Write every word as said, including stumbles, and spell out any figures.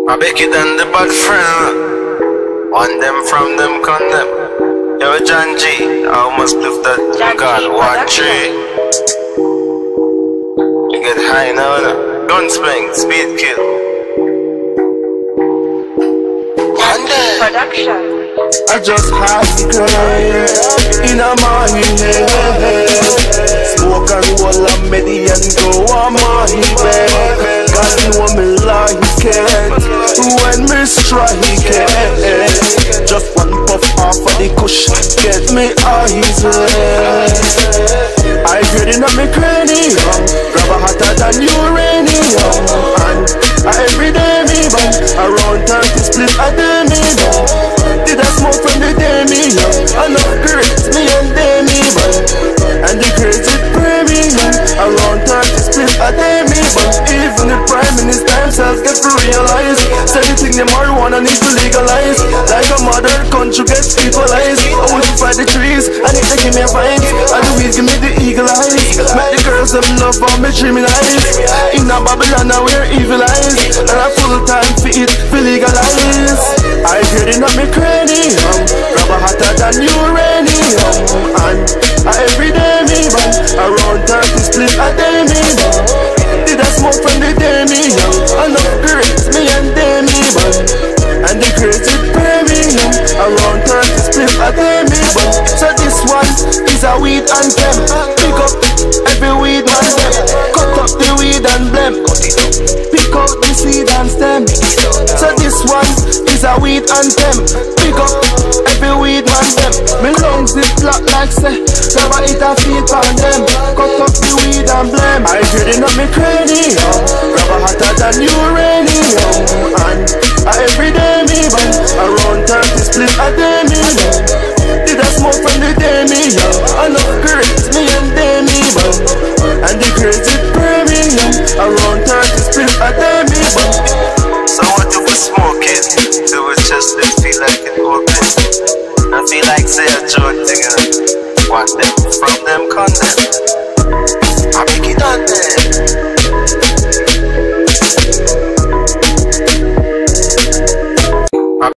I beg it and the bad friend. One them from them condemn. Yo, John G, I almost lift that God, one tree. You get high now, no? Gun spring, speed kill. One day. Production. I just had to cry in a morning head. Smoke and roll a medi and go on my bed. God know me like it when me strike it. Just one puff off of the kush get me eyes red. I heard it on me cranium, grab a hotter than uranium. And every day me bang around thirty split a day me bang. Did I smoke from the day me young? Enough grades, me and day me bang. And the grades it premium. Around thirty split a day me bang. Even the prime minister himself get to realize. Say the thing the marijuana need to legalize. Like a modern country gets legalized. I would fight the trees and it they give me a vines. And the weeds give me the eagle eyes. Make the girls them love for me dreaming eyes. In a Babylon now we're evil eyes. And a full time for it for legalize. I heard it on me cranium, grab a hotter than uranium. And every day me bang, around thirty split a day me bang. Did I smoke from the day me young? Enough grades, me and day me bang. And the grades it premium, around thirty split a day me bang. So this one is a weed anthem. Pick up every weed man them. Cut up the weed and blem. Pick out the seed and stem. So this one is a weed anthem. Pick up every weed man them. Me lungs it flat like say never eat a feed on them. Cut up the weed and blem. I heard it on me cranium, grab a hotter than uranium. And every day me bang, around thirty split a day me bang. Did I smoke from the day me young? Enough grades, me and day me bang. And the grades it premium, around thirty split a day me bang. So what do we smoke it? Do it just to feel like it open? I feel like say a joke thing, you know? Want them from them condemn.